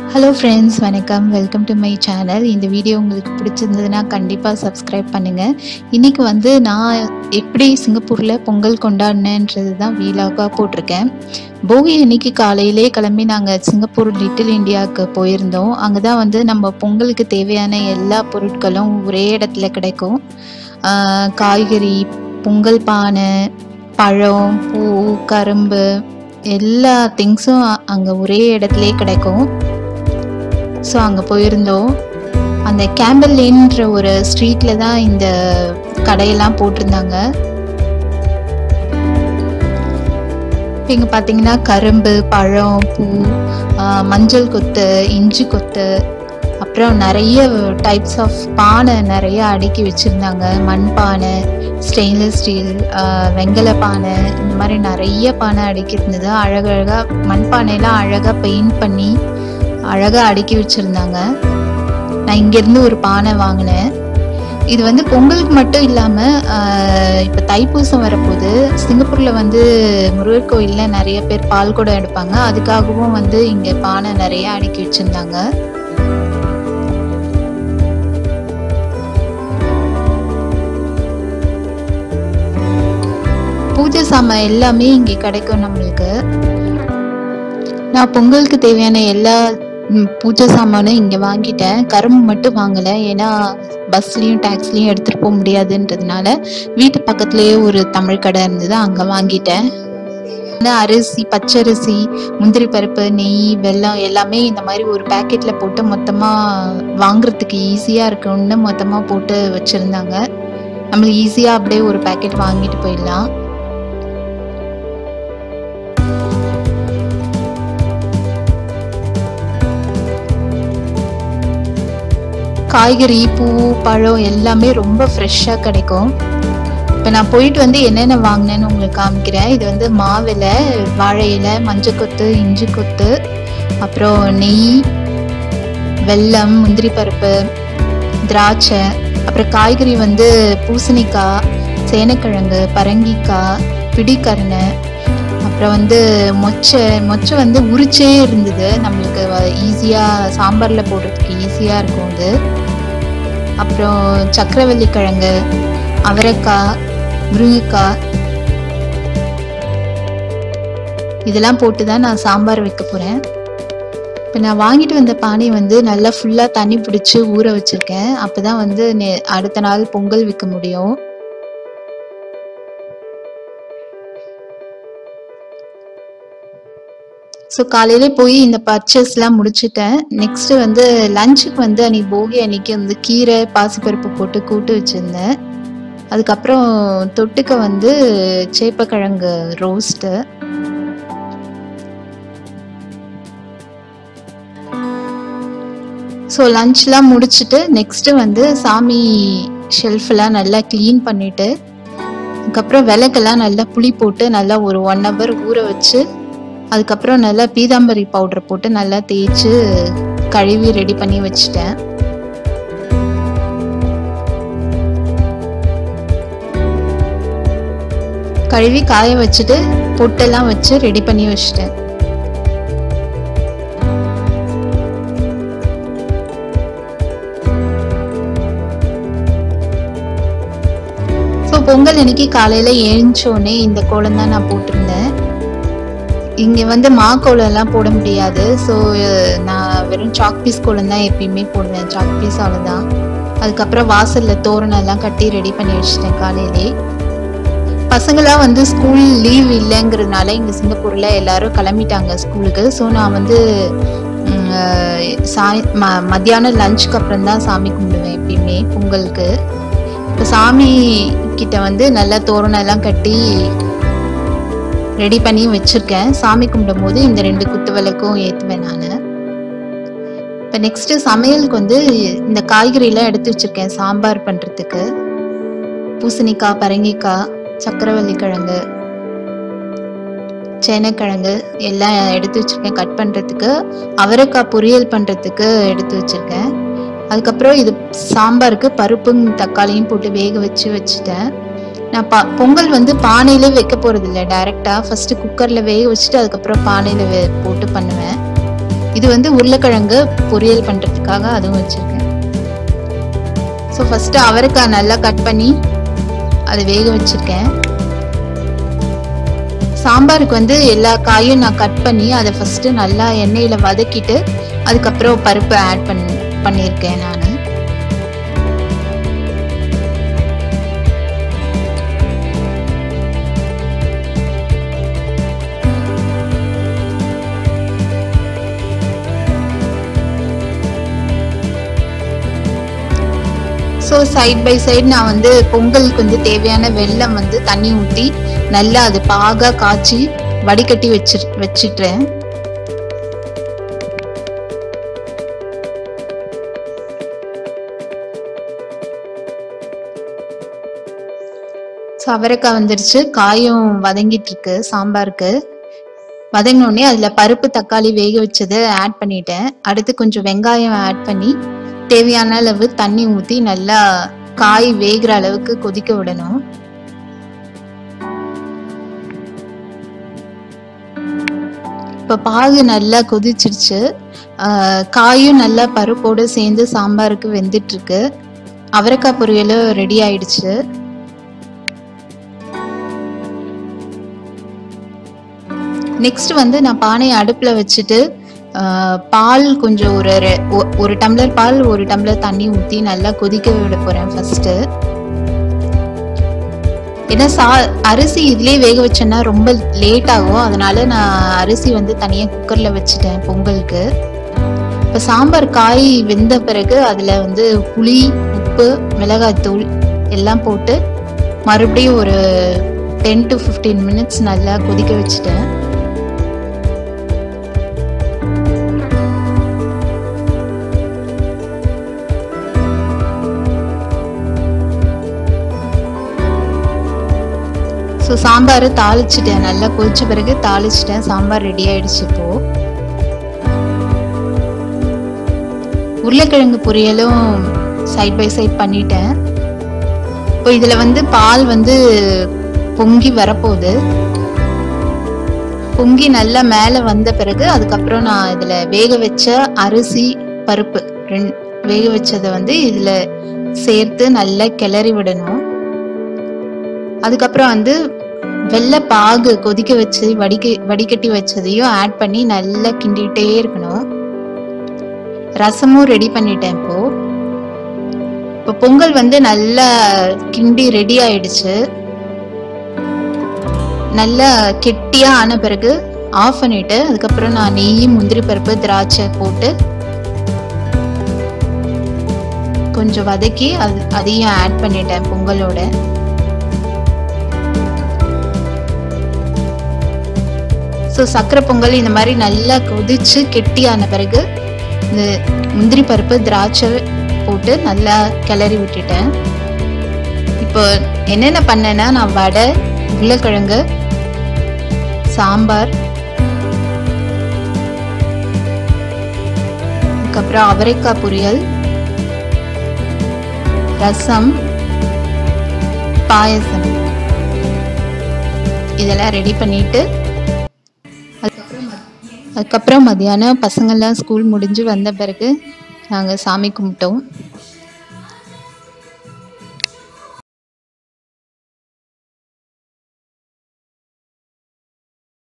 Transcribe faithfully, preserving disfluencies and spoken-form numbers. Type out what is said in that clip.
Hello friends, வணக்கம். Welcome to my channel. இந்த video உங்களுக்கு பிடிச்சிருந்ததுன்னா கண்டிப்பாக சப்ஸ்கிரைப் பண்ணுங்கள். இன்றைக்கி வந்து நான் எப்படி சிங்கப்பூரில் பொங்கல் கொண்டாடினேன்றது தான் வீலாகாக போட்டிருக்கேன். போகி அன்னைக்கு காலையிலே கிளம்பி நாங்கள் சிங்கப்பூர் லிட்டில் இந்தியாவுக்கு போயிருந்தோம். அங்கே தான் வந்து நம்ம பொங்கலுக்கு தேவையான எல்லா பொருட்களும் ஒரே இடத்துல கிடைக்கும். காய்கறி, பொங்கல் பானை, பழம், பூ, கரும்பு, எல்லா திங்ஸும் அங்கே ஒரே இடத்துலே கிடைக்கும். ஸோ அங்கே போயிருந்தோம். அந்த கேம்பல் லேன்ற ஒரு ஸ்ட்ரீட்டில் தான் இந்த கடையெல்லாம் போட்டிருந்தாங்க. இங்கே பார்த்தீங்கன்னா கரும்பு, பழம், பூ, மஞ்சள் கொத்து, இஞ்சி கொத்து, அப்புறம் நிறைய டைப்ஸ் ஆஃப் பானை நிறைய அடுக்கி வச்சுருந்தாங்க. மண் பானை, ஸ்டெயின்லெஸ் ஸ்டீல், வெங்கல பானை, இந்த மாதிரி நிறைய பானை அடுக்கி இருந்தது. அழகழகாக மண் பானையெல்லாம் அழகாக பெயிண்ட் பண்ணி அழகாக அடுக்கி வச்சுருந்தாங்க. நான் இங்கேருந்து ஒரு பானை வாங்கினேன். இது வந்து பொங்கலுக்கு மட்டும் இல்லாமல் இப்போ தைப்பூசம் வரப்போது சிங்கப்பூரில் வந்து முருகர் கோயிலில் நிறைய பேர் பால் குடம் எடுப்பாங்க. அதுக்காகவும் வந்து இங்கே பானை நிறைய அடுக்கி வச்சுருந்தாங்க. பூஜை சாமான் எல்லாமே இங்கே கிடைக்கும் நம்மளுக்கு. நான் பொங்கலுக்கு தேவையான எல்லா பூஜை சாமானும் இங்கே வாங்கிட்டேன். கரும்பு மட்டும் வாங்கலை, ஏன்னா பஸ்லேயும் டாக்ஸ்லேயும் எடுத்துகிட்டு போக முடியாதுன்றதுனால வீட்டு பக்கத்துலேயே ஒரு தமிழ் கடை இருந்தது, அங்கே வாங்கிட்டேன். அரிசி, பச்சரிசி, முந்திரி பருப்பு, நெய், வெல்லம் எல்லாமே இந்த மாதிரி ஒரு பேக்கெட்டில் போட்டு மொத்தமாக வாங்குறதுக்கு ஈஸியாக இருக்குன்னு மொத்தமாக போட்டு வச்சுருந்தாங்க. நம்மளுக்கு ஈஸியாக அப்படியே ஒரு பேக்கெட் வாங்கிட்டு போயிடலாம். காய்கறி, பூ, பழம் எல்லாமே ரொம்ப ஃப்ரெஷ்ஷாக கிடைக்கும். இப்போ நான் போயிட்டு வந்து என்னென்ன வாங்கினேன்னு உங்களுக்கு காமிக்கிறேன். இது வந்து மாவிலை, வாழை இலை, மஞ்சள் கொத்து, இஞ்சி கொத்து, அப்புறம் நெய், வெல்லம், முந்திரி பருப்பு, திராட்சை, அப்புறம் காய்கறி வந்து பூசணிக்காய், சேனக்கிழங்கு, பரங்கிக்காய், பிடிக்கரணை, அப்புறம் வந்து மொச்சை மொச்சை வந்து உரிச்சே இருந்தது. நம்மளுக்கு ஈஸியாக சாம்பாரில் போடுறதுக்கு ஈஸியாக இருக்கும் அது. அப்புறம் சக்கரவள்ளி கிழங்கு, அவரைக்காய், முருங்கைக்காய், இதெல்லாம் போட்டு தான் நான் சாம்பார் வைக்க போகிறேன். இப்போ நான் வாங்கிட்டு வந்த பானை வந்து நல்லா ஃபுல்லாக தண்ணி பிடிச்சி ஊற வச்சுருக்கேன். அப்போ தான் வந்து அடுத்த நாள் பொங்கல் வைக்க முடியும். ஸோ காலையிலே போய் இந்த பர்ச்சேஸ்லாம் முடிச்சுட்டேன். நெக்ஸ்ட்டு வந்து லஞ்சுக்கு வந்து அன்றைக்கி போகி அன்றைக்கி வந்து கீரை, பாசிப்பருப்பு போட்டு கூட்டு வச்சுருந்தேன். அதுக்கப்புறம் தொட்டுக்க வந்து சேப்பக்கிழங்கு ரோஸ்ட்டு. ஸோ லஞ்ச்லாம் முடிச்சுட்டு நெக்ஸ்ட்டு வந்து சாமி ஷெல்ஃபெல்லாம் நல்லா க்ளீன் பண்ணிவிட்டு, அதுக்கப்புறம் விளக்கெல்லாம் நல்லா புளி போட்டு நல்லா ஒரு ஒன் ஹவர் ஊற வச்சு, அதுக்கப்புறம் நல்லா பீதாம்பரி பவுடர் போட்டு நல்லா தேய்ச்சி கழுவி ரெடி பண்ணி வச்சுட்டேன். கழுவி காய வச்சுட்டு பொட்டெல்லாம் வச்சு ரெடி பண்ணி வச்சுட்டேன். ஸோ பொங்கல் அன்னைக்கு காலையில் எழுந்தோடனே இந்த கோலம் தான் நான் போட்டிருந்தேன். இங்கே வந்து மா கோலம்லாம் போட முடியாது. ஸோ நான் வெறும் சாக் பீஸ் கோலம் தான் எப்பயுமே போடுவேன், சாக் பீஸ் அவ்வளோதான். அதுக்கப்புறம் வாசலில் தோரணெல்லாம் கட்டி ரெடி பண்ணி வச்சுட்டேன் காலையிலே. பசங்களாம் வந்து ஸ்கூல் லீவ் இல்லைங்கிறதுனால இங்கே சிங்கப்பூரில் எல்லோரும் கிளம்பிட்டாங்க ஸ்கூலுக்கு. ஸோ நான் வந்து சாய் ம மத்தியானம் லஞ்சுக்கு அப்புறம் தான் சாமி கும்பிடுவேன் எப்பயுமே பொங்கலுக்கு. இப்போ சாமி கிட்ட வந்து நல்லா தோரணெல்லாம் கட்டி ரெடி பண்ணி வச்சுருக்கேன். சாமி கும்பிடும் போது இந்த ரெண்டு குத்து விளக்கும் ஏற்றுவேன் நான். இப்போ நெக்ஸ்ட்டு சமையலுக்கு வந்து இந்த காய்கறியெல்லாம் எடுத்து வச்சுருக்கேன் சாம்பார் பண்ணுறதுக்கு. பூசணிக்காய், பரங்கிக்காய், சக்கரவள்ளி கிழங்கு, சேனக்கிழங்கு எல்லாம் எடுத்து வச்சுருக்கேன் கட் பண்ணுறதுக்கு. அவரைக்காய் பொரியல் பண்ணுறதுக்கு எடுத்து வச்சுருக்கேன். அதுக்கப்புறம் இது சாம்பாருக்கு பருப்பும் தக்காளியும் போட்டு வேக வச்சு வச்சுட்டேன். நான் பா பொங்கல் வந்து பானையிலே வைக்க போகிறது இல்லை, டைரெக்டாக ஃபஸ்ட்டு குக்கரில் வேக வச்சுட்டு அதுக்கப்புறம் பானையில் வே போட்டு பண்ணுவேன். இது வந்து உருளைக்கிழங்கு பொரியல் பண்ணுறதுக்காக அதுவும் வச்சுருக்கேன். ஸோ ஃபஸ்ட்டு அவரைக்காய் நல்லா கட் பண்ணி அதை வேக வச்சுருக்கேன். சாம்பாருக்கு வந்து எல்லா காயும் நான் கட் பண்ணி அதை ஃபஸ்ட்டு நல்லா எண்ணெயில் வதக்கிட்டு அதுக்கப்புறம் பருப்பு ஆட் பண்ணி பண்ணியிருக்கேன் நான். ஸோ சைட் பை சைடு நான் வந்து பொங்கலுக்கு வந்து தேவையான வெல்லம் வந்து தண்ணி ஊற்றி நல்லா அது பாகா காய்ச்சி வடிகட்டி வச்சு வச்சிட்டேன். ஸோ அவரைக்காய் வந்துருச்சு, காயும் வதங்கிட்டு இருக்கு சாம்பாருக்கு. வதங்கினோடனே அதில் பருப்பு தக்காளி வேக வச்சதை ஆட் பண்ணிட்டேன். அடுத்து கொஞ்சம் வெங்காயம் ஆட் பண்ணி தேவையான அளவு தண்ணி ஊற்றி நல்லா காய் வேகிற அளவுக்கு கொதிக்க விடணும். இப்போ பாகு நல்லா கொதிச்சிருச்சு, காயும் நல்லா பருப்போடு சேர்ந்து சாம்பாருக்கு வெந்துட்டு இருக்கு. அவரைக்காய் பொரியலும் ரெடி ஆயிடுச்சு. நெக்ஸ்ட் வந்து நான் பானையை அடுப்பில் வச்சுட்டு பால் கொஞ்சம் ஒரு ஒரு டம்ளர் பால் ஒரு டம்ளர் தண்ணி ஊற்றி நல்லா கொதிக்க விட போகிறேன் ஃபஸ்ட்டு. ஏன்னா சா அரிசி இதுலேயே வேக வச்சேன்னா ரொம்ப லேட் ஆகும், அதனால நான் அரிசி வந்து தனியாக குக்கரில் வச்சுட்டேன் பொங்கலுக்கு. இப்போ சாம்பார் காய் வெந்த பிறகு அதில் வந்து புளி, உப்பு, மிளகாய்த்தூள் எல்லாம் போட்டு மறுபடியும் ஒரு டென் டு ஃபிஃப்டீன் மினிட்ஸ் நல்லா கொதிக்க வச்சுட்டேன். ஸோ சாம்பார் தாளிச்சிட்டேன், நல்லா கொதிச்ச பிறகு தாளிச்சிட்டேன். சாம்பார் ரெடி ஆயிடுச்சு. இப்போ உருளைக்கிழங்கு பொரியலும் சைட் பை சைட் பண்ணிட்டேன். இப்போ இதில் வந்து பால் வந்து பொங்கி வரப்போகுது. பொங்கி நல்லா மேலே வந்த பிறகு அதுக்கப்புறம் நான் இதில் வேக வச்ச அரிசி பருப்பு ரெண்டு வேக வச்சதை வந்து இதில் சேர்த்து நல்லா கிளறி விடணும். அதுக்கப்புறம் வந்து வெள்ளை பாகு கொதிக்க வச்சு வடிக்க வடிகட்டி வச்சதையும் ஆட் பண்ணி நல்லா கிண்டிகிட்டே இருக்கணும். ரசமும் ரெடி பண்ணிட்டேன். இப்போ இப்போ பொங்கல் வந்து நல்லா கிண்டி ரெடி ஆயிடுச்சு. நல்லா கெட்டியா ஆன பிறகு ஆஃப் பண்ணிட்டு அதுக்கப்புறம் நான் நெய், முந்திரி பருப்பு, திராட்சை போட்டு கொஞ்சம் வதக்கி அது அதையும் ஆட் பண்ணிட்டேன் பொங்கலோட. ஸோ சக்கரை பொங்கல் இந்த மாதிரி நல்லா கொதிச்சு கெட்டியான பிறகு இந்த முந்திரி பருப்பு, திராட்சை போட்டு நல்லா கிளறி விட்டுட்டேன். இப்போ என்னென்ன பண்ணேன்னா நான் வடை, உருளைக்கிழங்கு, சாம்பார், அதுக்கப்புறம் அவரைக்காய் பொரியல், ரசம், பாயசம் இதெல்லாம் ரெடி பண்ணிட்டு அதுக்கப்புறம் மதியானம் பசங்கள்லாம் ஸ்கூல் முடிஞ்சு வந்த பிறகு நாங்கள் சாமி கும்பிட்டோம்.